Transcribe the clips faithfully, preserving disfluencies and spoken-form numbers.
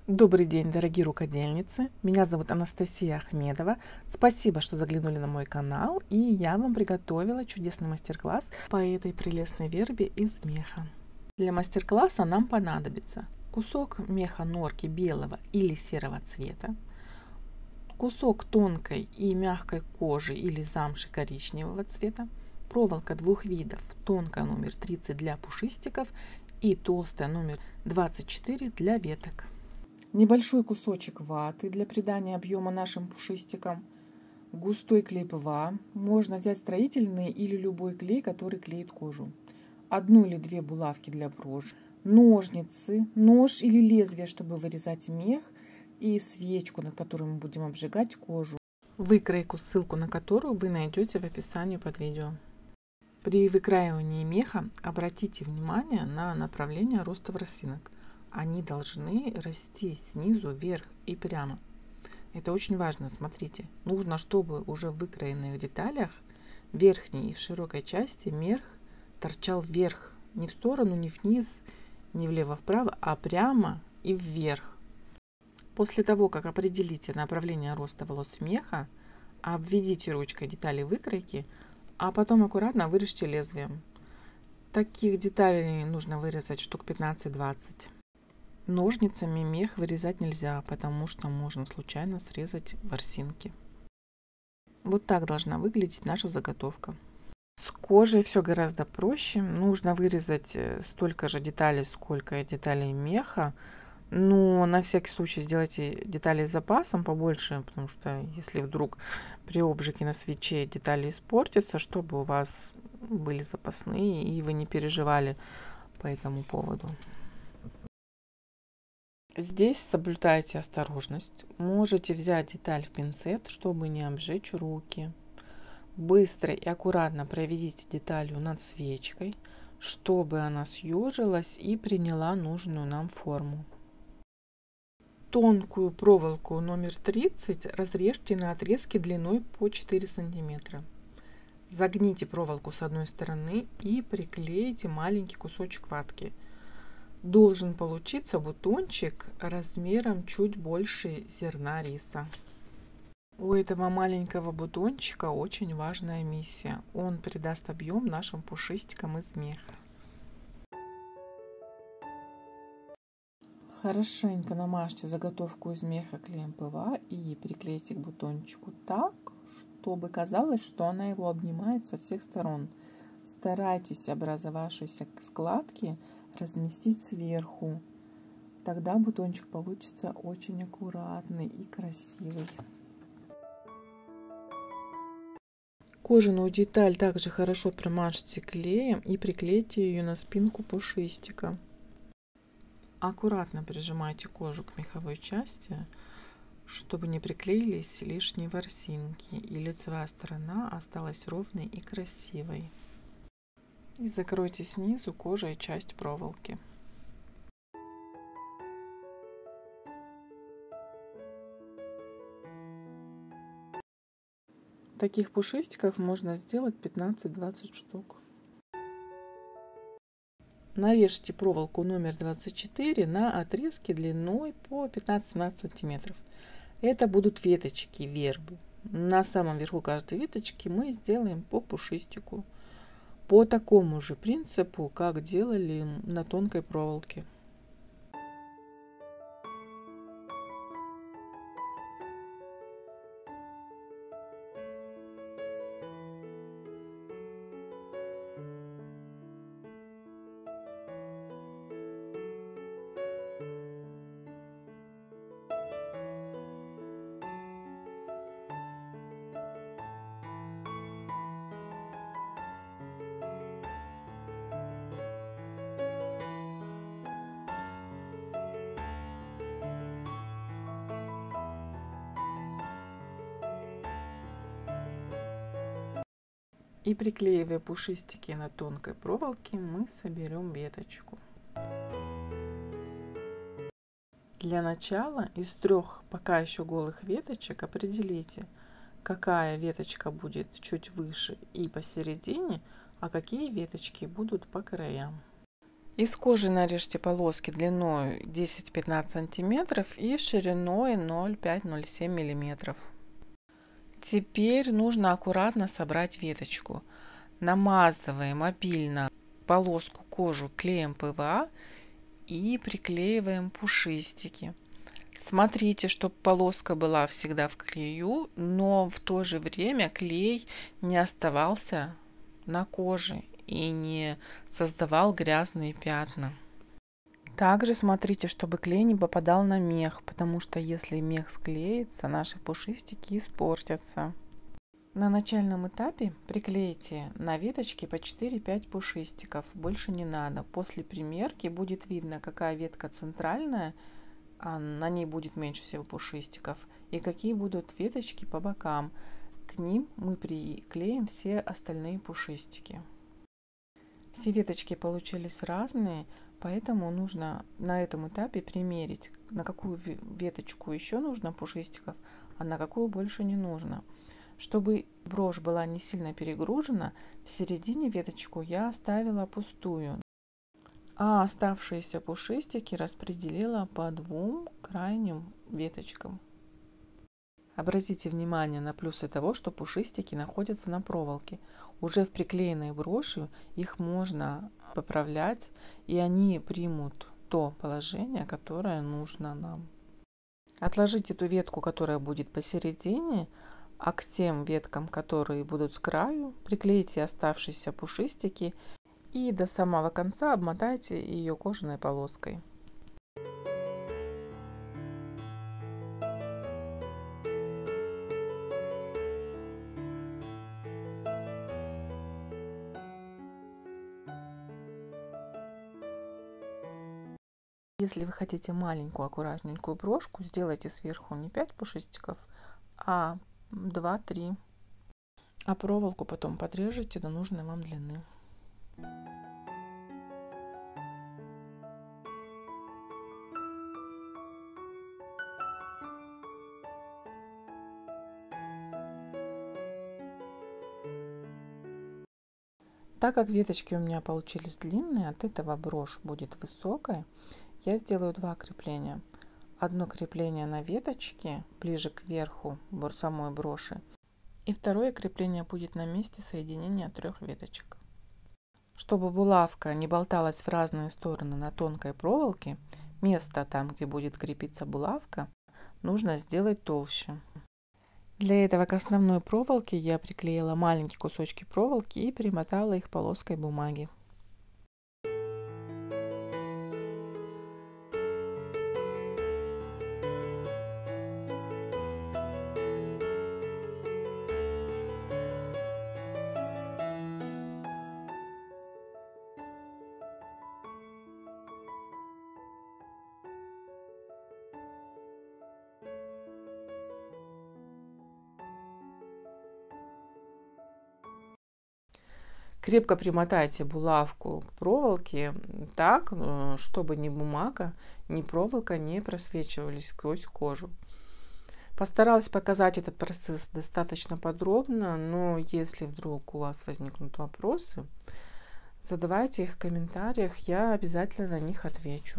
Добрый день, дорогие рукодельницы! Меня зовут Анастасия Ахмедова. Спасибо, что заглянули на мой канал, и я вам приготовила чудесный мастер-класс по этой прелестной вербе из меха. Для мастер-класса нам понадобится кусок меха норки белого или серого цвета, кусок тонкой и мягкой кожи или замши коричневого цвета, проволока двух видов, тонкая номер тридцать для пушистиков и толстая номер двадцать четыре для веток. Небольшой кусочек ваты для придания объема нашим пушистикам, густой клей ПВА, можно взять строительный или любой клей, который клеит кожу, одну или две булавки для броши, ножницы, нож или лезвие, чтобы вырезать мех, и свечку, на которой мы будем обжигать кожу, выкройку, ссылку на которую вы найдете в описании под видео. При выкраивании меха обратите внимание на направление роста ворсинок. Они должны расти снизу вверх и прямо. Это очень важно. Смотрите, нужно, чтобы уже в выкроенных деталях в верхней и в широкой части мех торчал вверх, не в сторону, не вниз, не влево-вправо, а прямо и вверх. После того, как определите направление роста волос меха, обведите ручкой детали выкройки, а потом аккуратно вырежьте лезвием. Таких деталей нужно вырезать штук пятнадцать-двадцать. Ножницами мех вырезать нельзя, потому что можно случайно срезать ворсинки. Вот так должна выглядеть наша заготовка. С кожей все гораздо проще. Нужно вырезать столько же деталей, сколько и деталей меха. Но на всякий случай сделайте детали с запасом побольше, потому что если вдруг при обжиге на свече детали испортятся, чтобы у вас были запасные и вы не переживали по этому поводу. Здесь соблюдайте осторожность. Можете взять деталь в пинцет, чтобы не обжечь руки. Быстро и аккуратно проведите деталью над свечкой, чтобы она съежилась и приняла нужную нам форму. Тонкую проволоку номер тридцать разрежьте на отрезки длиной по четыре сантиметра. Загните проволоку с одной стороны и приклейте маленький кусочек ватки. Должен получиться бутончик размером чуть больше зерна риса. У этого маленького бутончика очень важная миссия. Он придаст объем нашим пушистикам из меха. Хорошенько намажьте заготовку из меха клеем ПВА и приклейте к бутончику так, чтобы казалось, что она его обнимает со всех сторон. Старайтесь образовавшиеся складки разместить сверху. Тогда бутончик получится очень аккуратный и красивый. Кожаную деталь также хорошо промажьте клеем и приклейте ее на спинку пушистика. Аккуратно прижимайте кожу к меховой части, чтобы не приклеились лишние ворсинки и лицевая сторона осталась ровной и красивой. И закройте снизу кожей часть проволоки. Таких пушистиков можно сделать пятнадцать-двадцать штук. Нарежьте проволоку номер двадцать четыре на отрезки длиной по пятнадцать-семнадцать сантиметров. Это будут веточки вербы. На самом верху каждой веточки мы сделаем по пушистику. По такому же принципу, как делали на тонкой проволоке. И приклеивая пушистики на тонкой проволоке, мы соберем веточку. Для начала из трех пока еще голых веточек определите, какая веточка будет чуть выше и посередине, а какие веточки будут по краям. Из кожи нарежьте полоски длиной десять-пятнадцать сантиметров и шириной ноль пять — ноль семь миллиметров. Теперь нужно аккуратно собрать веточку. Намазываем обильно полоску кожу клеем пэ вэ а и приклеиваем пушистики. Смотрите, чтобы полоска была всегда в клею, но в то же время клей не оставался на коже и не создавал грязные пятна. Также смотрите, чтобы клей не попадал на мех, потому что если мех склеится, наши пушистики испортятся. На начальном этапе приклейте на веточке по четыре-пять пушистиков, больше не надо. После примерки будет видно, какая ветка центральная, а на ней будет меньше всего пушистиков, и какие будут веточки по бокам. К ним мы приклеим все остальные пушистики. Все веточки получились разные, поэтому нужно на этом этапе примерить, на какую веточку еще нужно пушистиков, а на какую больше не нужно. Чтобы брошь была не сильно перегружена, в середине веточку я оставила пустую, а оставшиеся пушистики распределила по двум крайним веточкам. Обратите внимание на плюсы того, что пушистики находятся на проволоке. Уже в приклеенной броши их можно поправлять, и они примут то положение, которое нужно нам. Отложите ту ветку, которая будет посередине, а к тем веткам, которые будут с краю, приклейте оставшиеся пушистики и до самого конца обмотайте ее кожаной полоской. Если вы хотите маленькую аккуратненькую брошку, сделайте сверху не пять пушистиков, а два-три. А проволоку потом подрежете до нужной вам длины. Так как веточки у меня получились длинные, от этого брошь будет высокой, я сделаю два крепления. Одно крепление на веточке, ближе к верху самой броши, и второе крепление будет на месте соединения трех веточек. Чтобы булавка не болталась в разные стороны на тонкой проволоке, место там, где будет крепиться булавка, нужно сделать толще. Для этого к основной проволоке я приклеила маленькие кусочки проволоки и примотала их полоской бумаги. Крепко примотайте булавку к проволоке так, чтобы ни бумага, ни проволока не просвечивались сквозь кожу. Постаралась показать этот процесс достаточно подробно, но если вдруг у вас возникнут вопросы, задавайте их в комментариях, я обязательно на них отвечу.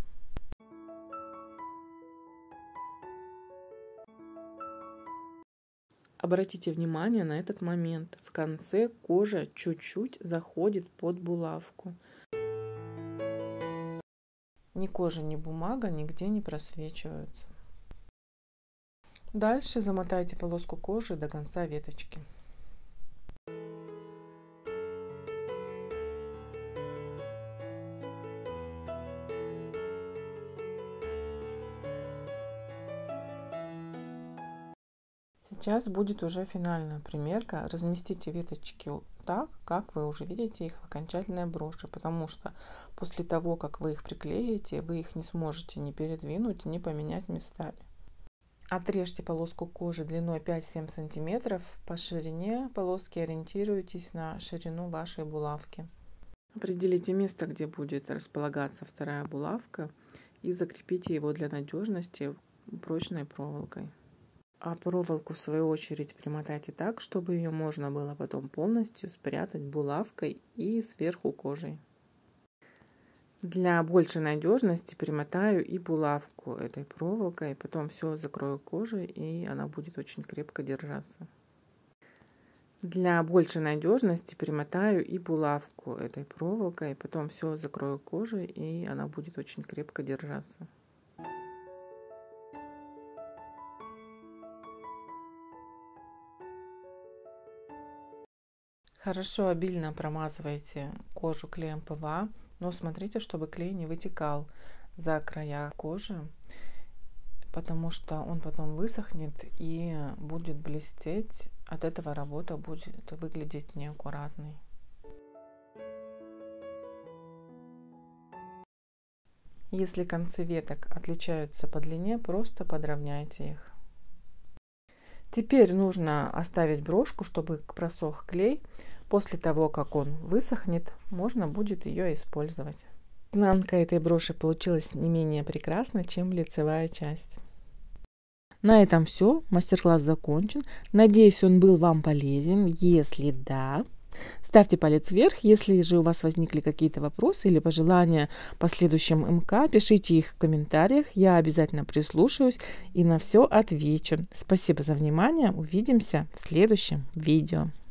Обратите внимание на этот момент. В конце кожа чуть-чуть заходит под булавку. Ни кожа, ни бумага нигде не просвечиваются. Дальше замотайте полоску кожи до конца веточки. Сейчас будет уже финальная примерка. Разместите веточки так, как вы уже видите их в окончательной броши, потому что после того, как вы их приклеите, вы их не сможете ни передвинуть, ни поменять местами. Отрежьте полоску кожи длиной пять-семь сантиметров. По ширине полоски ориентируйтесь на ширину вашей булавки. Определите место, где будет располагаться вторая булавка, и закрепите его для надежности прочной проволокой. А проволоку, в свою очередь, примотайте так, чтобы ее можно было потом полностью спрятать булавкой и сверху кожей. Для большей надежности примотаю и булавку этой проволокой, потом все закрою кожей, и она будет очень крепко держаться. Для большей надежности примотаю и булавку этой проволокой, потом все закрою кожей, и она будет очень крепко держаться. Хорошо обильно промазывайте кожу клеем пэ вэ а, но смотрите, чтобы клей не вытекал за края кожи, потому что он потом высохнет и будет блестеть. От этого работа будет выглядеть неаккуратной. Если концы веток отличаются по длине, просто подровняйте их. Теперь нужно оставить брошку, чтобы просох клей. После того, как он высохнет, можно будет ее использовать. Изнанка этой броши получилась не менее прекрасной, чем лицевая часть. На этом все. Мастер-класс закончен. Надеюсь, он был вам полезен. Если да, ставьте палец вверх. Если же у вас возникли какие-то вопросы или пожелания по следующим эм ка, пишите их в комментариях. Я обязательно прислушаюсь и на все отвечу. Спасибо за внимание. Увидимся в следующем видео.